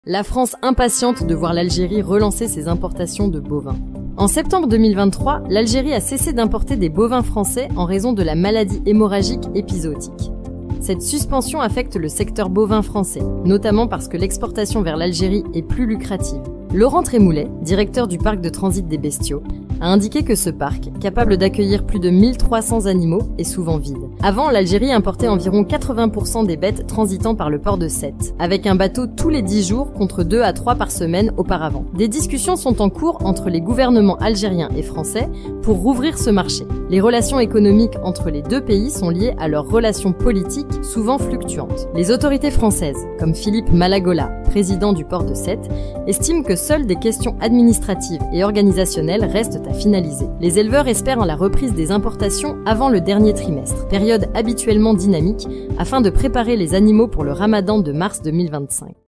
La France impatiente de voir l'Algérie relancer ses importations de bovins. En septembre 2023, l'Algérie a cessé d'importer des bovins français en raison de la maladie hémorragique épizootique. Cette suspension affecte le secteur bovin français, notamment parce que l'exportation vers l'Algérie est plus lucrative. Laurent Trémoulet, directeur du parc de transit des bestiaux, a indiqué que ce parc, capable d'accueillir plus de 1300 animaux, est souvent vide. Avant, l'Algérie importait environ 80% des bêtes transitant par le port de Sète, avec un bateau tous les 10 jours contre 2 à 3 par semaine auparavant. Des discussions sont en cours entre les gouvernements algériens et français pour rouvrir ce marché. Les relations économiques entre les deux pays sont liées à leurs relations politiques souvent fluctuantes. Les autorités françaises, comme Philippe Malagola, président du port de Sète, estiment que seules des questions administratives et organisationnelles restent à finaliser. Les éleveurs espèrent la reprise des importations avant le dernier trimestre, période habituellement dynamique, afin de préparer les animaux pour le ramadan de mars 2025.